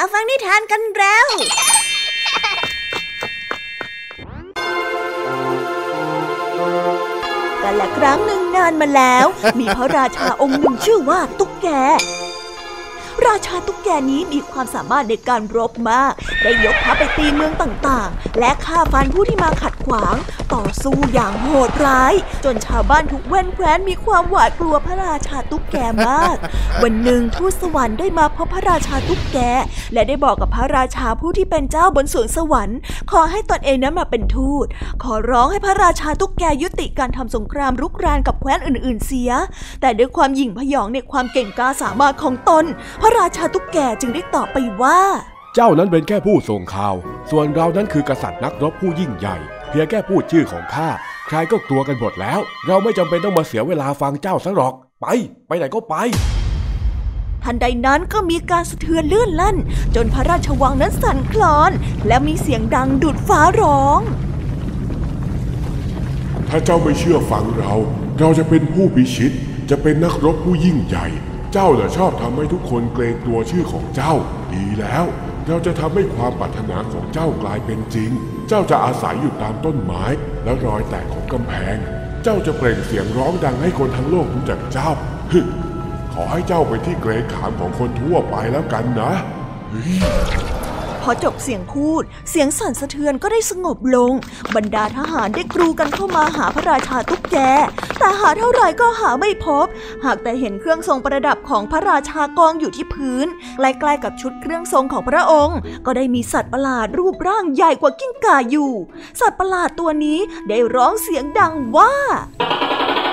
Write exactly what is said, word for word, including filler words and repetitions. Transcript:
ฟังนิทานกันแล้วกันละครั้งหนึ่งนานมาแล้วมีพระราชาองค์หนึ่งชื่อว่าตุ๊กแกราชาตุ๊กแกนี้มีความสามารถในการรบมากได้ยกทัพไปตีเมืองต่างๆและฆ่าฟันผู้ที่มาขัดขวางต่อสู้อย่างโหดร้ายจนชาวบ้านทุกแว่นแคว้นมีความหวาดกลัวพระราชาตุ๊กแกมากวันหนึ่งทูตสวรรค์ได้มาพบพระราชาตุ๊กแกและได้บอกกับพระราชาผู้ที่เป็นเจ้าบนสวงสวรรค์ขอให้ตนเองนั้นมาเป็นทูตขอร้องให้พระราชาตุ๊กแกยุติการทำสงครามรุกรานกับแคว้นอื่นๆเสียแต่ด้วยความหยิ่งพยองในความเก่งกล้าสามารถของตนพระราชาตุ๊กแกจึงได้ตอบไปว่าเจ้านั้นเป็นแค่ผู้ส่งข่าวส่วนเรานั้นคือกษัตริย์นักรบผู้ยิ่งใหญ่เพียงแค่พูดชื่อของข้าใครก็กลัวกันหมดแล้วเราไม่จำเป็นต้องมาเสียเวลาฟังเจ้าซะหรอกไปไปไหนก็ไปทันใดนั้นก็มีการสะเทือนเลื่อนลั่นจนพระราชวังนั้นสั่นคลอนและมีเสียงดังดุจฟ้าร้องถ้าเจ้าไม่เชื่อฟังเราเราจะเป็นผู้พิชิตจะเป็นนักรบผู้ยิ่งใหญ่เจ้าน่ะชอบทำให้ทุกคนเกรงกลัวชื่อของเจ้าดีแล้วเราจะทำให้ความปรารถนาของเจ้ากลายเป็นจริงเจ้าจะอาศัยอยู่ตามต้นไม้และรอยแตกของกำแพงเจ้าจะเปล่งเสียงร้องดังให้คนทั้งโลกรู้จักเจ้าฮึขอให้เจ้าไปที่เกรงขามของคนทั่วไปแล้วกันนะพอจบเสียงพูดเสียงสั่นสะเทือนก็ได้สงบลงบรรดาทหารได้กรูกันเข้ามาหาพระราชาตุ๊กแกแต่หาเท่าไหร่ก็หาไม่พบหากแต่เห็นเครื่องทรงประดับของพระราชากองอยู่ที่พื้นใกล้ๆกับชุดเครื่องทรงของพระองค์ก็ได้มีสัตว์ประหลาดรูปร่างใหญ่กว่ากิ้งก่าอยู่สัตว์ประหลาดตัวนี้ได้ร้องเสียงดังว่า